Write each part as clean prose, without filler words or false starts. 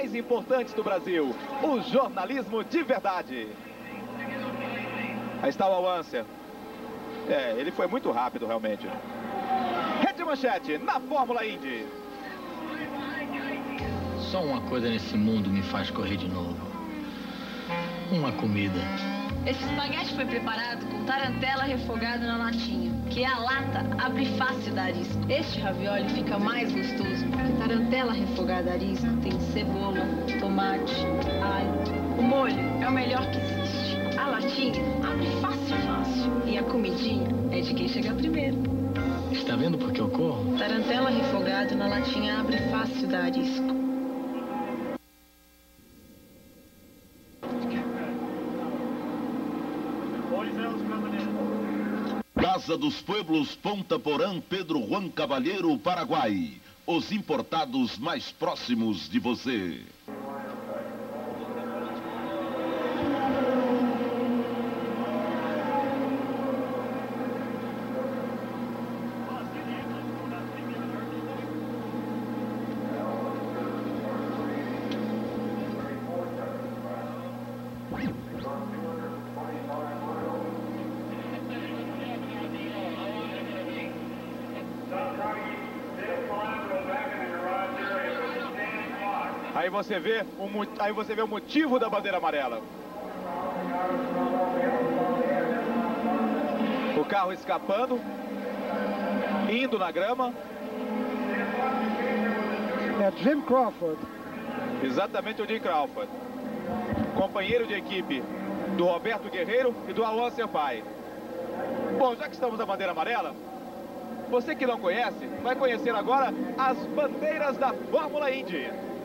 mais importantes do Brasil, o jornalismo de verdade. Aí está o Al-Unser. Ele foi muito rápido realmente. Rede Manchete na Fórmula Indy. Só uma coisa nesse mundo me faz correr de novo. Uma comida. Esse espaguete foi preparado com tarantela refogada na latinha, que é a lata abre fácil da arisco. Este ravioli fica mais gostoso, porque tarantela refogada a arisco tem cebola, tomate, alho. O molho é o melhor que existe. A latinha abre fácil. E a comidinha é de quem chega primeiro. Está vendo por que eu corro? Tarantela refogado na latinha abre fácil da arisco. Casa dos Pueblos, Ponta Porã, Pedro Juan Cavalheiro, Paraguai. Os importados mais próximos de você. Aí você vê o motivo da bandeira amarela. O carro escapando, indo na grama. É Jim Crawford. Exatamente o Jim Crawford. Companheiro de equipe do Roberto Guerreiro e do Al-Unser pai. Bom, já que estamos na bandeira amarela, você que não conhece, vai conhecer agora as bandeiras da Fórmula Indy.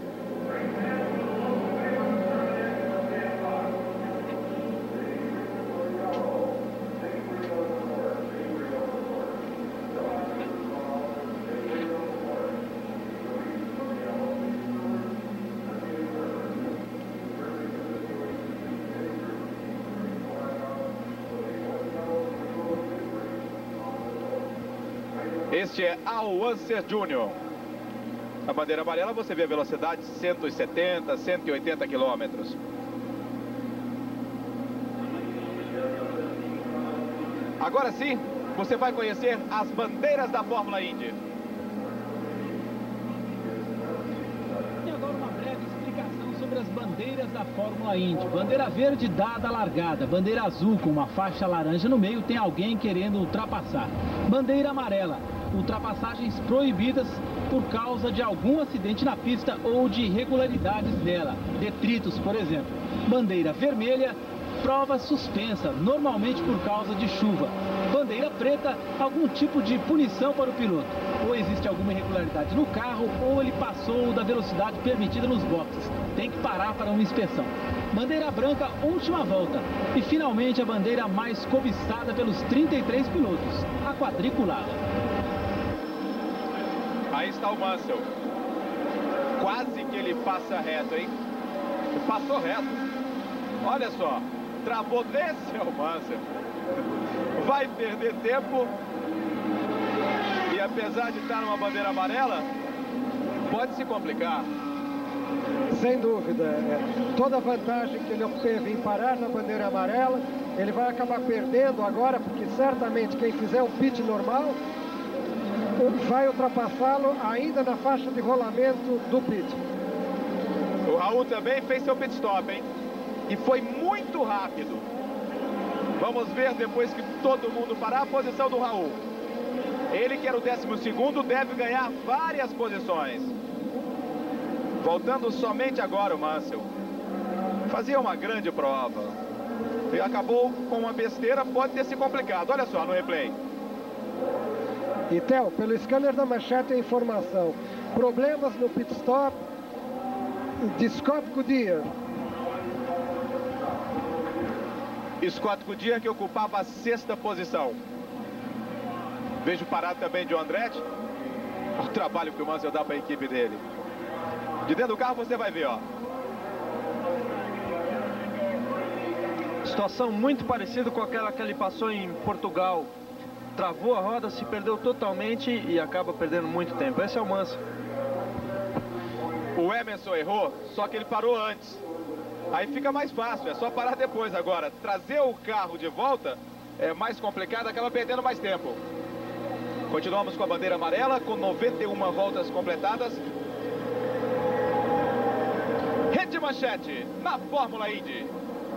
Este é Al-Unser Jr. A bandeira amarela você vê a velocidade 170, 180 quilômetros. Agora sim, você vai conhecer as bandeiras da Fórmula Indy. E agora uma breve explicação sobre as bandeiras da Fórmula Indy. Bandeira verde dada a largada. Bandeira azul com uma faixa laranja no meio, tem alguém querendo ultrapassar. Bandeira amarela. Ultrapassagens proibidas por causa de algum acidente na pista ou de irregularidades nela, detritos, por exemplo. Bandeira vermelha, prova suspensa, normalmente por causa de chuva. Bandeira preta, algum tipo de punição para o piloto. Ou existe alguma irregularidade no carro, ou ele passou da velocidade permitida nos boxes. Tem que parar para uma inspeção. Bandeira branca, última volta. E finalmente a bandeira mais cobiçada pelos 33 pilotos, a quadriculada. Aí está o Mansell. Quase que ele passa reto, hein? Passou reto. Olha só. Travou desse o Mansell. Vai perder tempo. E apesar de estar numa bandeira amarela, pode se complicar. Sem dúvida. Toda a vantagem que ele obteve em parar na bandeira amarela, ele vai acabar perdendo agora, porque certamente quem fizer um pit normal vai ultrapassá-lo ainda na faixa de rolamento do pit. O Raul também fez seu pit stop, hein? E foi muito rápido. Vamos ver depois que todo mundo parar a posição do Raul. Ele que era o 12º deve ganhar várias posições. Voltando somente agora o Mansell. Fazia uma grande prova. E acabou com uma besteira, pode ter se complicado. Olha só no replay. E, Theo, pelo scanner da manchete a informação. Problemas no pit stop de Scott Goodyear. Scott Goodyear que ocupava a 6ª posição. Vejo parado também John Andretti. O trabalho que o Mansell dá para a equipe dele. De dentro do carro você vai ver, ó. Situação muito parecida com aquela que ele passou em Portugal. Travou a roda, se perdeu totalmente e acaba perdendo muito tempo. Esse é o Mansell. O Emerson errou, só que ele parou antes. Aí fica mais fácil, é só parar depois. Agora, trazer o carro de volta é mais complicado, acaba perdendo mais tempo. Continuamos com a bandeira amarela, com 91 voltas completadas. Rede manchete na Fórmula Indy.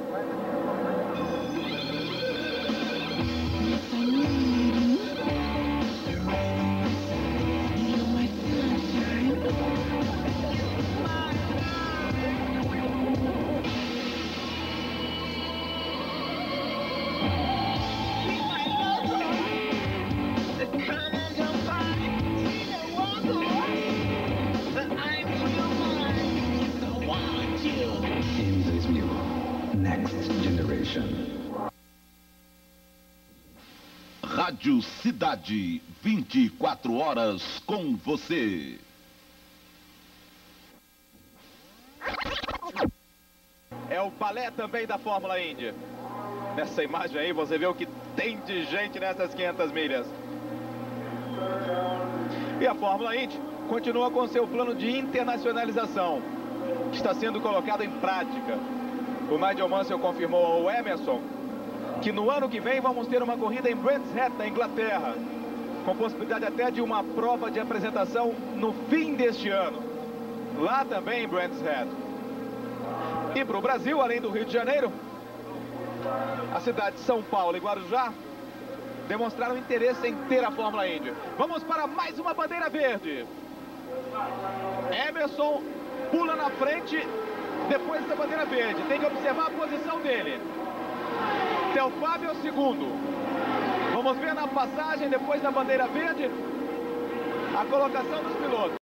Rádio Cidade, 24 horas com você. É o balé também da Fórmula Indy. Nessa imagem aí você vê o que tem de gente nessas 500 milhas. E a Fórmula Indy continua com seu plano de internacionalização, que está sendo colocado em prática. O Nigel Mansell confirmou ao Emerson que no ano que vem vamos ter uma corrida em Brands Hatch, na Inglaterra, com possibilidade até de uma prova de apresentação no fim deste ano, lá também em Brands Hatch. E para o Brasil, além do Rio de Janeiro, a cidade de São Paulo e Guarujá demonstraram interesse em ter a Fórmula Indy. Vamos para mais uma bandeira verde. Emerson pula na frente depois dessa bandeira verde. Tem que observar a posição dele. Theo Fábio é o segundo. Vamos ver na passagem, depois da bandeira verde, a colocação dos pilotos.